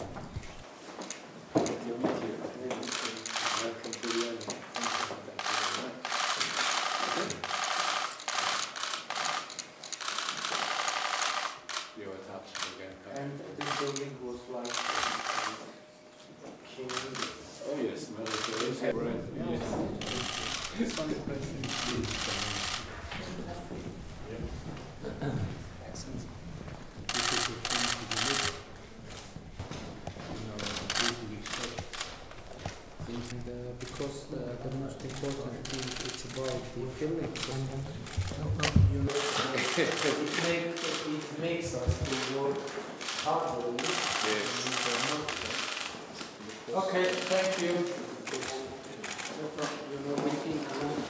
Welcome to the end. You were touched again. And this building was like king. Oh yes, military. Right. Yes. This one is present. Excellent. This is the thing to the middle. You know, completely shut. And because the most important thing is about the feelings. You know, it makes us to work harder. Okay, thank you. You know, making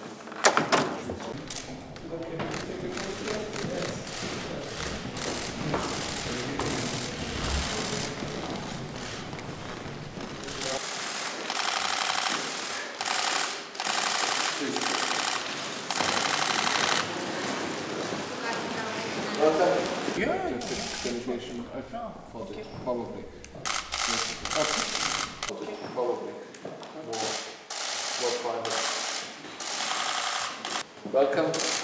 Yeah, delegation. I thought it probably. Okay. Probably more private. Welcome.